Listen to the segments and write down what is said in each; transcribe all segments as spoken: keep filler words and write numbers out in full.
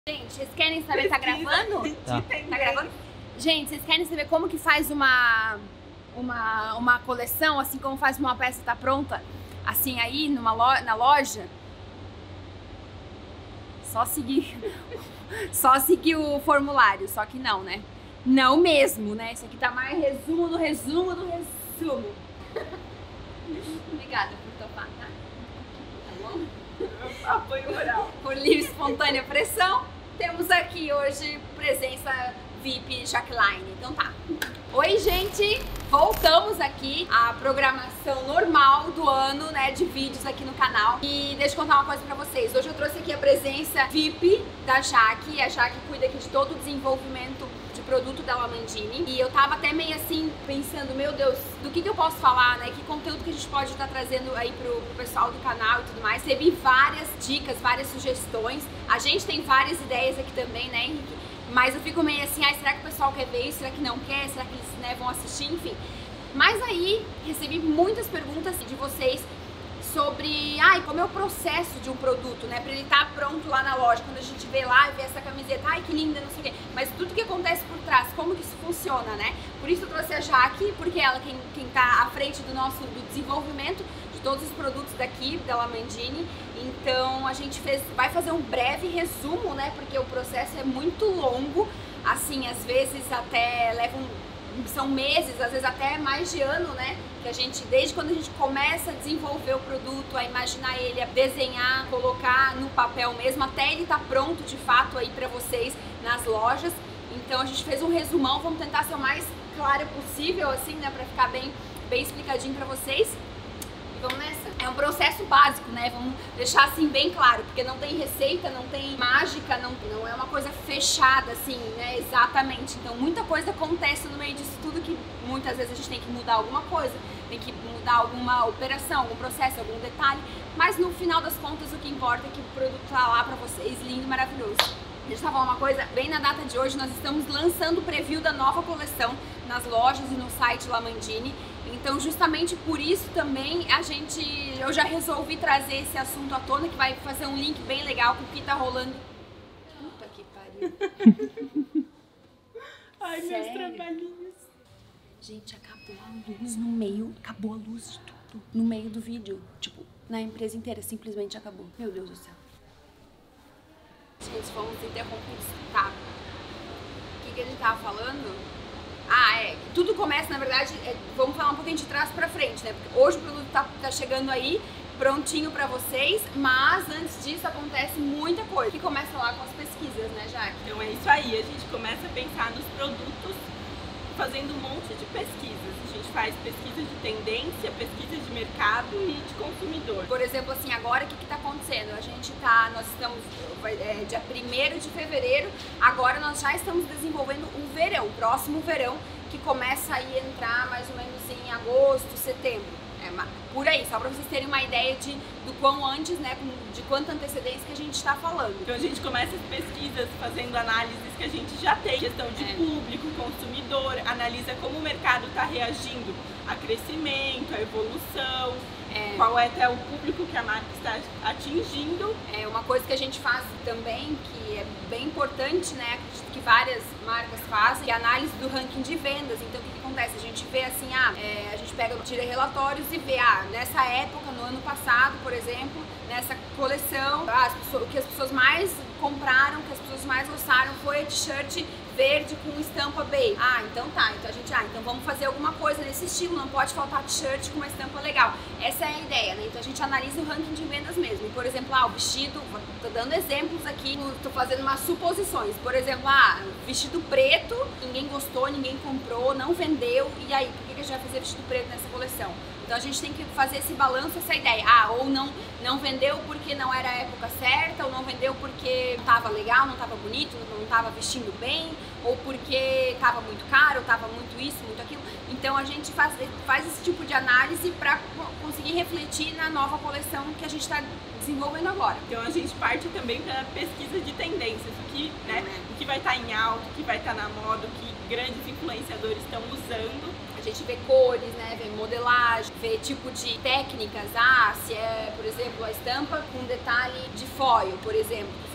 Gente, vocês querem saber, tá gravando? Tá. Tá gravando? Gente, vocês querem saber como que faz uma, uma, uma coleção, assim como faz uma peça tá pronta, assim aí numa lo, na loja? Só seguir, só seguir o formulário, só que não, né? Não mesmo, né? Isso aqui tá mais resumo do resumo do resumo. Obrigada por topar, tá? Tá bom? Apoio moral. Por livre espontânea pressão, temos aqui hoje presença V I P Jaqueline. Então tá. Oi, gente! Voltamos aqui à programação normal do ano, né, de vídeos aqui no canal. E deixa eu contar uma coisa pra vocês. Hoje eu trouxe aqui a presença V I P da Jaque. A Jaque cuida aqui de todo o desenvolvimento de produto da Lamandini. E eu tava até meio assim, pensando, meu Deus, do que que eu posso falar, né? Que conteúdo que a gente pode estar trazendo aí pro, pro pessoal do canal e tudo mais. Recebi várias dicas, várias sugestões. A gente tem várias ideias aqui também, né, Henrique? Mas eu fico meio assim, ai, será que o pessoal quer ver isso? Será que não quer? Será que eles, né, vão assistir? Enfim. Mas aí, recebi muitas perguntas de vocês sobre, ai, como é o processo de um produto, né? Pra ele estar pronto lá na loja. Quando a gente vê lá e vê essa camiseta, ai, que linda, não sei o quê. Mas tudo que acontece por trás, como que isso funciona, né? Por isso eu trouxe a Jaque, porque ela quem, quem tá à frente do nosso do desenvolvimento de todos os produtos daqui, da Lamandini. Então a gente fez, vai fazer um breve resumo, né? Porque o processo é muito longo, assim, às vezes até leva um, são meses, às vezes até mais de ano, né? Que a gente, desde quando a gente começa a desenvolver o produto, a imaginar ele, a desenhar, colocar no papel mesmo, até ele estar pronto de fato aí pra vocês nas lojas. Então a gente fez um resumão, vamos tentar ser o mais claro possível, assim, né? Pra ficar bem, bem explicadinho pra vocês. Vamos nessa? É um processo básico, né? Vamos deixar assim bem claro, porque não tem receita, não tem mágica, não, não é uma coisa fechada assim, né? Exatamente. Então muita coisa acontece no meio disso tudo que muitas vezes a gente tem que mudar alguma coisa, tem que mudar alguma operação, algum processo, algum detalhe, mas no final das contas o que importa é que o produto tá lá pra vocês, lindo e maravilhoso. Deixa eu falar uma coisa, bem na data de hoje nós estamos lançando o preview da nova coleção nas lojas e no site Lamandini. Então justamente por isso também a gente, eu já resolvi trazer esse assunto à tona, que vai fazer um link bem legal com o que tá rolando. Puta que pariu. Ai, Sério? meus trabalhinhos. Gente, acabou a luz no meio, acabou a luz de tudo, no meio do vídeo. Tipo, na empresa inteira, simplesmente acabou. Meu Deus do céu. Gente, fomos interrompidos. Tá. O que que ele tava falando? Ah, é. Tudo começa, na verdade, é, vamos falar um pouquinho de trás pra frente, né? Porque hoje o produto tá, tá chegando aí, prontinho pra vocês, mas antes disso acontece muita coisa. Que começa lá com as pesquisas, né, Jaque? Então é isso aí, a gente começa a pensar nos produtos fazendo um monte de pesquisas. A gente faz pesquisa de tendência, pesquisa de mercado e de consumidor. Por exemplo, assim, agora o que que tá acontecendo? A gente tá, nós estamos, é, dia primeiro de fevereiro, agora nós já estamos desenvolvendo o verão, o próximo verão, que começa aí a entrar mais ou menos em agosto, setembro. É, por aí, só pra vocês terem uma ideia de, do quão antes, né, de quanta antecedência que a gente tá falando. Então a gente começa as pesquisas fazendo análises que a gente já tem, questão de É. público, consumidor, analisa como o mercado está reagindo a crescimento, a evolução, É. qual é até o público que a marca está atingindo. É uma coisa que a gente faz também, que é bem importante, né, acredito que várias marcas fazem, que é a análise do ranking de vendas. Então o que, que acontece? A gente vê assim, ah, é, a gente pega, tira relatórios e vê, ah, nessa época, no ano passado, por exemplo, nessa coleção, ah, as pessoas, o que as pessoas mais compraram, o que as pessoas mais gostaram foi a t-shirt verde com estampa beige. Ah, então tá, então a gente, ah, então vamos fazer alguma coisa nesse estilo, não pode faltar t-shirt com uma estampa legal. Essa é a ideia, né? Então a gente analisa o ranking de vendas mesmo. E, por exemplo, ah, o vestido, tô dando exemplos aqui, tô fazendo umas suposições. Por exemplo, ah, vestido preto, ninguém gostou, ninguém comprou, não vendeu, e aí, por que que a gente vai fazer vestido preto nessa coleção? Então a gente tem que fazer esse balanço, essa ideia. Ah, ou não, não vendeu porque não era a época certa, ou não vendeu porque não tava legal, não tava bonito, não tava vestindo bem, ou porque tava muito caro, ou tava muito isso, muito aquilo. Então a gente faz, faz esse tipo de análise para conseguir refletir na nova coleção que a gente está desenvolvendo agora. Então a gente parte também para pesquisa de tendências, o que, né, o que vai estar em alta, o que vai estar na moda, o que grandes influenciadores estão usando. A gente vê cores, né, vê modelagem, vê tipo de técnicas, ah, se é, por exemplo, a estampa com detalhe de foil, por exemplo, que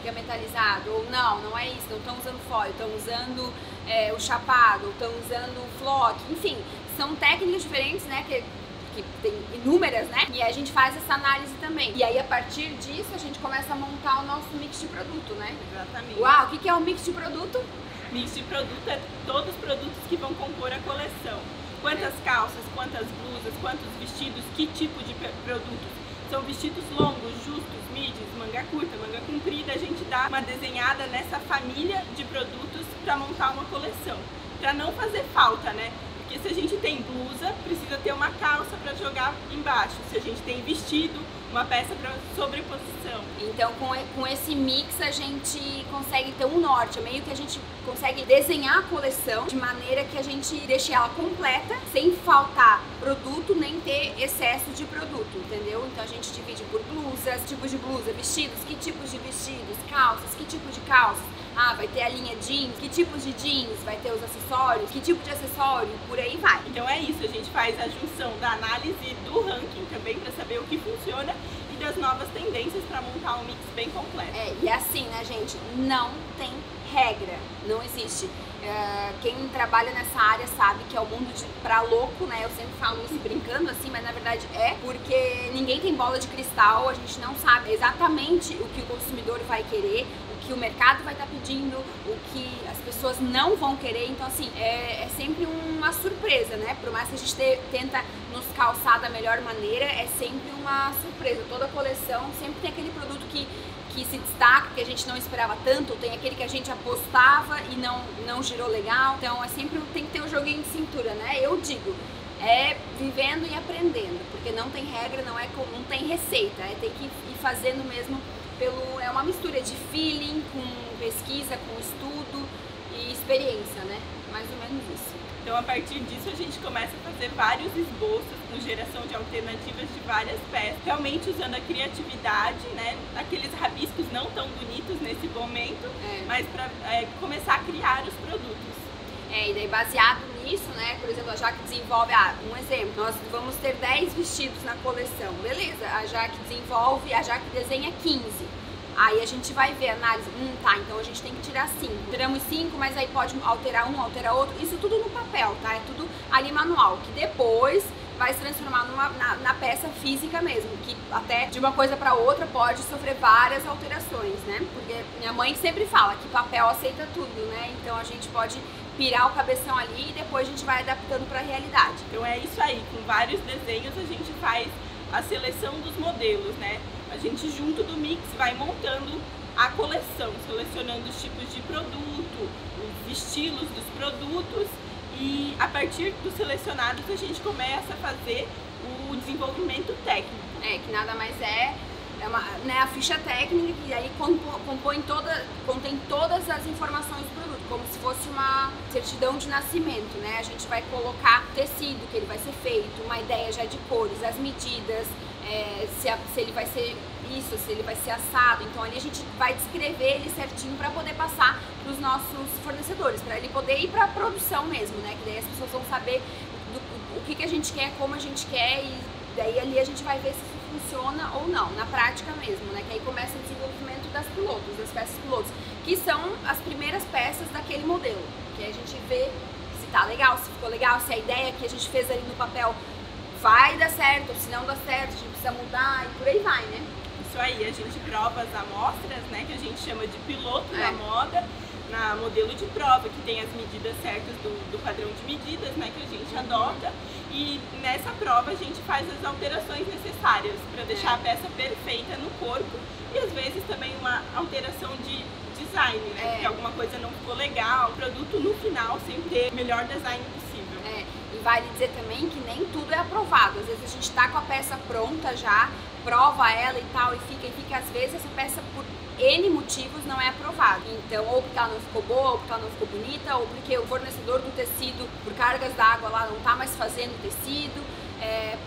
fica metalizado, ou não, não é isso, não estão usando foil, estão usando é, o chapado, estão usando o flock, enfim, são técnicas diferentes, né, que, que tem inúmeras, né, e a gente faz essa análise também. E aí, a partir disso, a gente começa a montar o nosso mix de produto, né? Exatamente. Uau, o que é o mix de produto? Mix de produto é todos os produtos que vão compor a coleção. Quantas calças, quantas blusas, quantos vestidos, que tipo de produtos. São vestidos longos, justos, midis, manga curta, manga comprida. A gente dá uma desenhada nessa família de produtos para montar uma coleção. Para não fazer falta, né? Porque se a gente tem blusa, precisa ter uma calça para jogar embaixo. Se a gente tem vestido, uma peça para sobreposição. Então, com, com esse mix, a gente consegue ter um norte, meio que a gente consegue desenhar a coleção de maneira que a gente deixe ela completa, sem faltar produto, nem ter excesso de produto, entendeu? Então, a gente divide por blusas, tipos de blusa, vestidos, que tipos de vestidos, calças, que tipo de calças. Ah, vai ter a linha jeans, que tipos de jeans, vai ter os acessórios, que tipo de acessório, por aí vai. Então é isso, a gente faz a junção da análise do ranking também para saber o que funciona e das novas tendências para montar um mix bem completo. É, e assim, né, gente, não tem regra, não existe. Uh, quem trabalha nessa área sabe que é o mundo de pra louco, né? Eu sempre falo isso brincando assim, mas na verdade é porque ninguém tem bola de cristal, a gente não sabe exatamente o que o consumidor vai querer, o que o mercado vai estar pedindo, o que as pessoas não vão querer. Então assim, é, é sempre uma surpresa, né? Por mais que a gente te, tenta nos calçar da melhor maneira, é sempre uma surpresa. Toda coleção sempre tem aquele produto que que se destaca, que a gente não esperava tanto, tem aquele que a gente apostava e não, não girou legal. Então é sempre, tem que ter um joguinho de cintura, né? Eu digo, é vivendo e aprendendo, porque não tem regra, não, é, não tem receita, é ter que ir fazendo mesmo pelo... É uma mistura de feeling com pesquisa, com estudo e experiência, né? Mais ou menos isso. Então, a partir disso, a gente começa a fazer vários esboços com geração de alternativas de várias peças, realmente usando a criatividade, né? Aqueles rabiscos não tão bonitos nesse momento, é. mas para é, começar a criar os produtos. É, e daí baseado nisso, né, por exemplo, a Jaque desenvolve, ah, um exemplo, nós vamos ter dez vestidos na coleção, beleza, a Jaque desenvolve, a Jaque desenha quinze. Aí a gente vai ver a análise, hum, tá, então a gente tem que tirar cinco. Tiramos cinco, mas aí pode alterar um, alterar outro. Isso tudo no papel, tá? É tudo ali manual, que depois vai se transformar numa, na, na peça física mesmo, que até de uma coisa para outra pode sofrer várias alterações, né? Porque minha mãe sempre fala que papel aceita tudo, né? Então a gente pode pirar o cabeção ali e depois a gente vai adaptando para a realidade. Então é isso aí, com vários desenhos a gente faz a seleção dos modelos, né? A gente junto do mix vai montando a coleção, selecionando os tipos de produto, os estilos dos produtos e a partir dos selecionados a gente começa a fazer o desenvolvimento técnico. É, que nada mais é, é uma, né, a ficha técnica que aí compõe toda, contém todas as informações do produto, como se fosse uma certidão de nascimento, né? A gente vai colocar o tecido que ele vai ser feito, uma ideia já de cores, as medidas, É, se, a, se ele vai ser isso, se ele vai ser assado. Então ali a gente vai descrever ele certinho para poder passar para os nossos fornecedores, para ele poder ir para a produção mesmo, né? Que daí as pessoas vão saber do, o que, que a gente quer, como a gente quer, e daí ali a gente vai ver se isso funciona ou não, na prática mesmo, né? Que aí começa o desenvolvimento das pilotos, das peças pilotos, que são as primeiras peças daquele modelo, que a gente vê se tá legal, se ficou legal, se a ideia que a gente fez ali no papel vai dar certo, ou se não dá certo, a gente precisa mudar e por aí vai, né? Isso aí, a gente prova as amostras, né, que a gente chama de piloto é. da moda, na modelo de prova, que tem as medidas certas do, do padrão de medidas, né, que a gente adota, e nessa prova a gente faz as alterações necessárias para deixar é. a peça perfeita no corpo e às vezes também uma alteração de design, né, é. porque alguma coisa não ficou legal, o produto no final sempre ter o melhor design possível. É. E vale dizer também que nem tudo é aprovado. Às vezes a gente tá com a peça pronta já, prova ela e tal, e fica, e fica, às vezes essa peça por N motivos não é aprovada. Então, ou porque ela não ficou boa, ou porque ela não ficou bonita, ou porque o fornecedor do tecido, por cargas d'água lá, não tá mais fazendo o tecido, é, por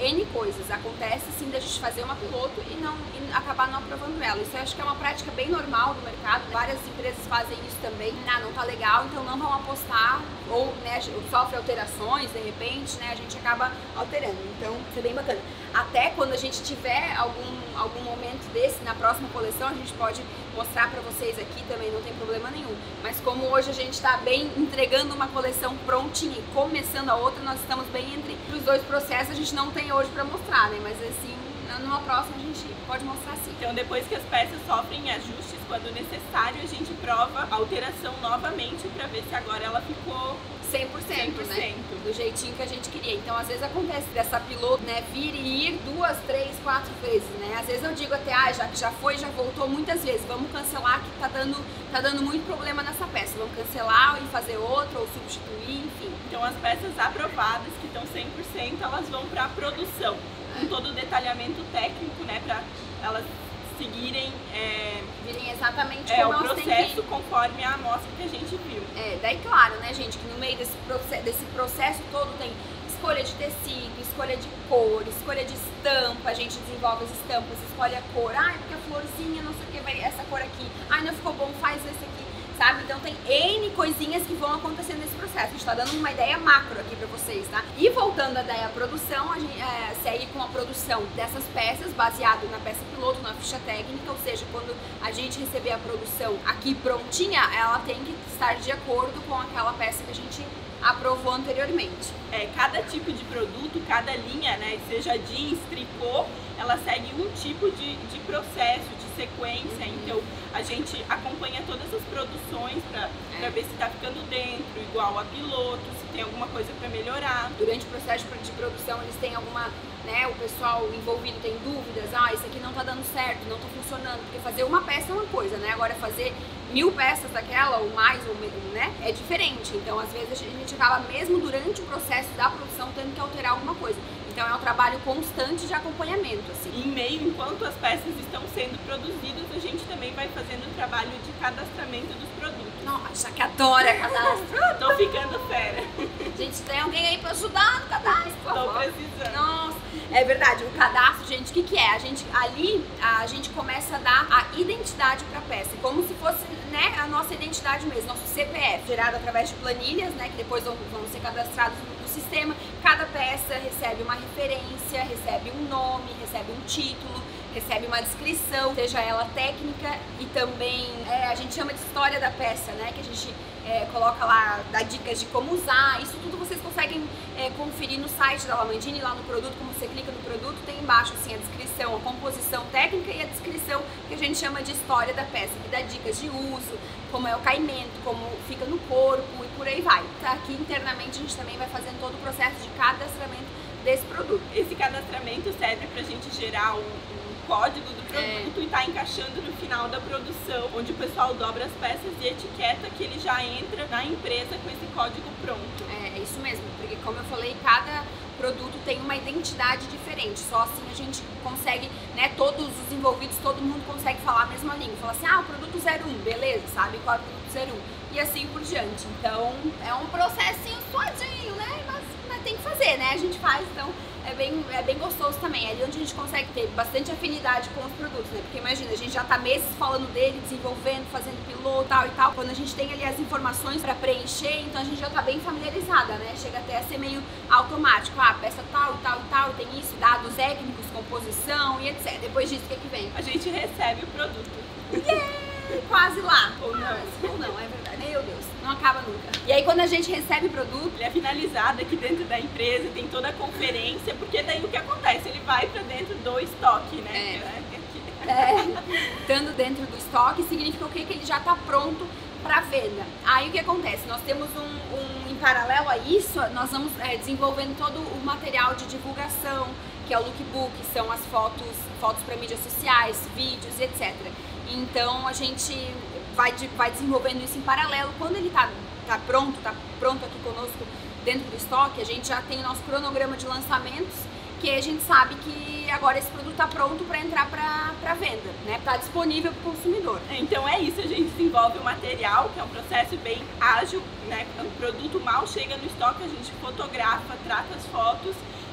N coisas. Acontece sim da gente fazer uma piloto e não e acabar não aprovando ela. Isso eu acho que é uma prática bem normal do mercado. Várias empresas fazem isso também. Ah, não tá legal, então não vão apostar, ou né, sofre alterações de repente, né? A gente acaba alterando. Então, isso é bem bacana. Até quando a gente tiver algum, algum momento desse na próxima coleção, a gente pode mostrar pra vocês aqui também, não tem problema nenhum. Mas como hoje a gente tá bem entregando uma coleção prontinha e começando a outra, nós estamos bem entre os dois processos, a gente não tem hoje pra mostrar, né? Mas assim, numa próxima a gente pode mostrar sim. Então depois que as peças sofrem ajustes, quando necessário, a gente prova a alteração novamente pra ver se agora ela ficou cem por cento, cem por cento. né? Do jeitinho que a gente queria. Então, às vezes acontece dessa piloto, né, vir e ir duas, três, quatro vezes, né? Às vezes eu digo até, ah, já que já foi, já voltou muitas vezes, vamos cancelar que tá dando, tá dando muito problema nessa peça. Vamos cancelar e fazer outra ou substituir, enfim. Então, as peças aprovadas, que estão cem por cento, elas vão para a produção, com todo o detalhamento técnico, né, para elas seguirem é, virem exatamente é, como o elas têm processo que... conforme a amostra que a gente viu. É, daí claro, né, gente, que no meio desse, proce desse processo todo tem escolha de tecido, escolha de cor, escolha de estampa, a gente desenvolve as estampas, escolhe a cor, ai, porque a florzinha, não sei o que, vai essa cor aqui, ai, não ficou bom, faz esse aqui, sabe? Então tem N coisinhas que vão acontecendo nesse processo. A gente tá dando uma ideia macro aqui pra vocês, tá? E voltando à ideia produção, a gente é, segue com a produção dessas peças, baseado na peça piloto, na ficha técnica, ou seja, quando a gente receber a produção aqui prontinha, ela tem que estar de acordo com aquela peça que a gente aprovou anteriormente. É, cada tipo de produto, cada linha, né, seja jeans, tricô, ela segue um tipo de, de processo, de sequência, uhum. Então a gente acompanha todas as produções para é. ver se está ficando dentro, igual a piloto, se tem alguma coisa para melhorar. Durante o processo de produção eles têm alguma, né, o pessoal envolvido tem dúvidas, ah, isso aqui não tá dando certo, não tá funcionando, porque fazer uma peça é uma coisa, né, agora fazer mil peças daquela, ou mais, ou menos, né, é diferente. Então às vezes a gente acaba mesmo durante o processo da produção tendo que alterar alguma coisa. Então é um trabalho constante de acompanhamento, assim. Em meio, enquanto as peças estão sendo produzidas, a gente também vai fazendo o trabalho de cadastramento dos produtos. Nossa, que adora cadastro! Tô ficando fera. Gente, tem alguém aí pra ajudar no cadastro, por Tô favor. precisando. Nossa, é verdade, o cadastro, gente, o que que é? A gente, ali, a gente começa a dar a identidade pra peça, como se fosse, né, a nossa identidade mesmo, nosso C P F, gerado através de planilhas, né, que depois vão, vão ser cadastrados no sistema. Cada peça recebe uma referência, recebe um nome, recebe um título, recebe uma descrição, seja ela técnica e também é, a gente chama de história da peça, né? Que a gente é, coloca lá, dá dicas de como usar. Isso tudo vocês conseguem é, conferir no site da Lamandini, lá no produto. Como você clica no produto, tem embaixo assim a descrição, a composição técnica e a descrição que a gente chama de história da peça, que dá dicas de uso, como é o caimento, como fica no corpo e por aí vai. Aqui internamente a gente também vai fazendo todo o processo de cadastramento desse produto. Esse cadastramento serve pra gente gerar um, um código do produto é. e tá encaixando no final da produção, onde o pessoal dobra as peças e etiqueta que ele já entra na empresa com esse código pronto. É, é isso mesmo, porque como eu falei, cada produto tem uma identidade diferente, só assim a gente consegue, né, todos os envolvidos, todo mundo consegue falar a mesma língua, falar assim, ah, o produto zero um, beleza, sabe qual é o produto zero um, e assim por diante. Então é um processinho suadinho, né, mas, mas tem que fazer, né, a gente faz, então é bem, é bem gostoso também, é ali onde a gente consegue ter bastante afinidade com os produtos, né, porque imagina, a gente já tá meses falando dele, desenvolvendo, fazendo piloto, tal e tal, quando a gente tem ali as informações pra preencher, então a gente já tá bem familiarizada, né, chega até a ser meio automático, ah, peça tal e tal e tal, tem isso, dados técnicos, composição e etcétera. Depois disso, o que é que vem? A gente recebe o produto. Yeah! Quase lá. Ou não. Ou não, é verdade. Meu Deus, não acaba nunca. E aí quando a gente recebe o produto, ele é finalizado aqui dentro da empresa, tem toda a conferência, porque daí o que acontece? Ele vai pra dentro do estoque, né? É. É. Estando dentro do estoque, significa o quê? Que ele já tá pronto para venda. Aí o que acontece? Nós temos um, um em paralelo a isso, nós vamos é, desenvolvendo todo o material de divulgação, que é o lookbook, são as fotos, fotos para mídias sociais, vídeos, etcétera. Então a gente vai, vai desenvolvendo isso em paralelo. Quando ele tá, tá pronto, tá pronto aqui conosco dentro do estoque, a gente já tem o nosso cronograma de lançamentos, que a gente sabe que agora esse produto está pronto para entrar para venda, né? Está disponível para o consumidor. Então é isso, a gente desenvolve o material, que é um processo bem ágil, né? O produto mal chega no estoque, a gente fotografa, trata as fotos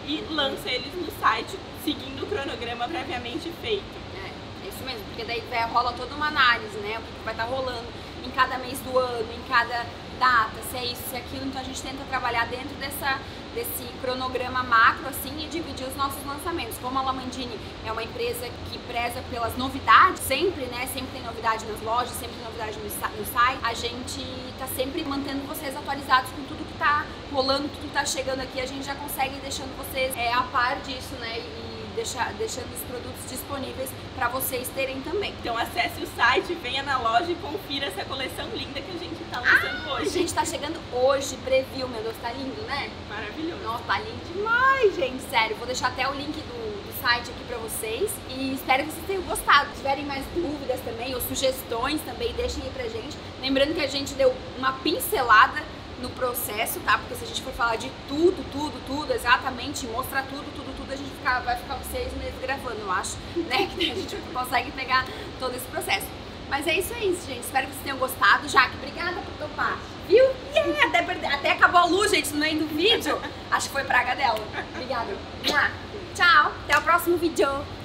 e lança eles no site, seguindo o cronograma previamente feito. É, é isso mesmo, porque daí é, rola toda uma análise, né? O que, que vai estar rolando em cada mês do ano, em cada data, se é isso, se é aquilo. Então a gente tenta trabalhar dentro dessa, desse cronograma macro, assim, e dividir os nossos lançamentos. Como a Lamandini é uma empresa que preza pelas novidades, sempre, né? Sempre tem novidade nas lojas, sempre tem novidade no, no site. A gente tá sempre mantendo vocês atualizados com tudo que tá rolando, tudo que tá chegando aqui. A gente já consegue ir deixando vocês é, a par disso, né? E deixar, deixando os produtos disponíveis para vocês terem também. Então acesse o site, venha na loja e confira essa coleção linda que a gente tá lançando ah, hoje. A gente tá chegando hoje, preview, meu Deus, tá lindo, né? Maravilhoso. Nossa, tá lindo demais, gente, sério. Vou deixar até o link do, do site aqui pra vocês e espero que vocês tenham gostado. Se tiverem mais dúvidas também ou sugestões também, deixem aí pra gente. Lembrando que a gente deu uma pincelada no processo, tá? Porque se a gente for falar de tudo, tudo, tudo, exatamente, mostrar tudo, tudo, tudo, a gente fica, vai ficar seis meses gravando, eu acho, né? Que a gente consegue pegar todo esse processo. Mas é isso aí, gente. Espero que vocês tenham gostado. Jaque, obrigada por topar. Viu? Yeah! Até, perde... Até acabou a luz, gente, no meio do vídeo. Acho que foi praga dela. Obrigada. Tchau. Até o próximo vídeo.